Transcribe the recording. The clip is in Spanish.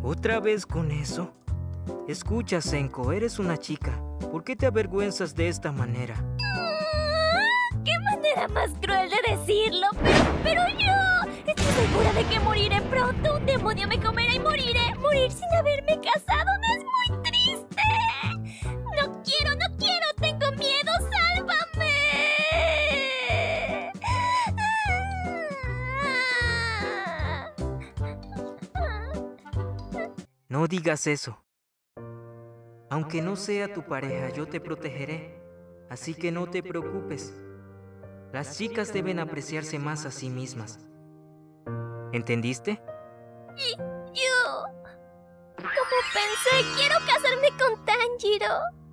¿Otra vez con eso? Escucha, Senko, eres una chica. ¿Por qué te avergüenzas de esta manera? ¡Qué manera más cruel de decirlo! ¡Pero yo! Estoy segura de que moriré pronto. Un demonio me comerá y moriré. Morir sin haberme casado no es muy triste. No quiero, no quiero. Tengo miedo. ¡Sálvame! No digas eso. Aunque no sea tu pareja, yo te protegeré. Así que no te preocupes. Las chicas deben apreciarse más a sí mismas. ¿Entendiste? Yo... Como pensé, quiero casarme con Tanjiro.